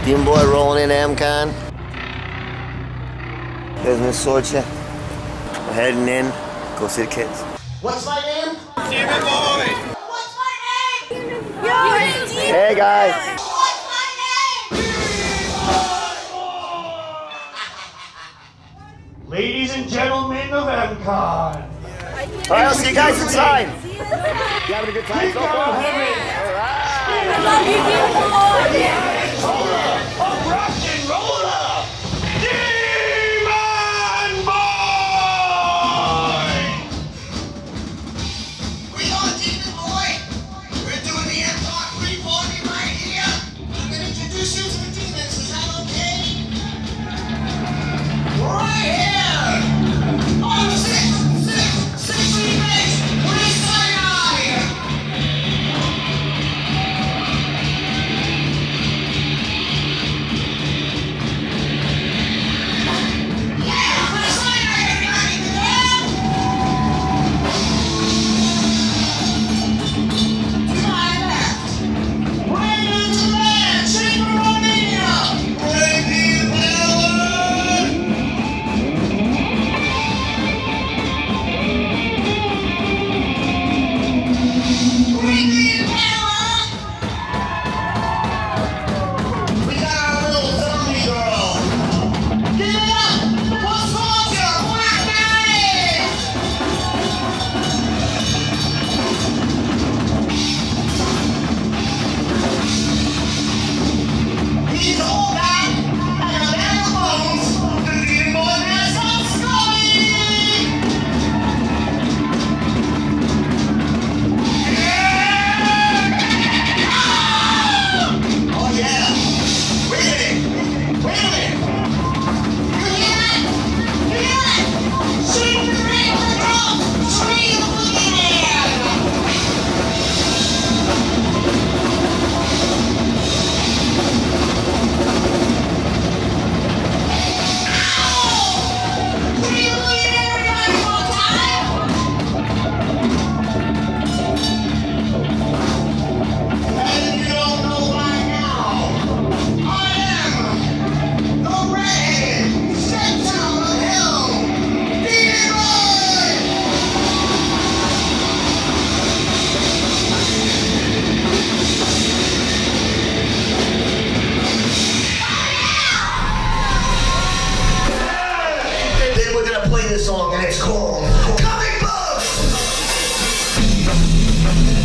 Demon Boy rolling in EmCon. There's Miss Sorcha. We're heading in. Go see the kids. What's my name? Demon Boy! What's my name? Hey guys. What's my name? Ladies and gentlemen of EmCon. Alright, I'll see you guys inside. You having a good time so far? I love you, Demon Boy. Rock and roller! Demon Boy! We are Demon Boy. We're doing the EmCon pre-party right here. I'm gonna introduce you to the demons. Is that okay? Right here. On 6/6/68. We're cyanide. Play this song and it's called Comic Books!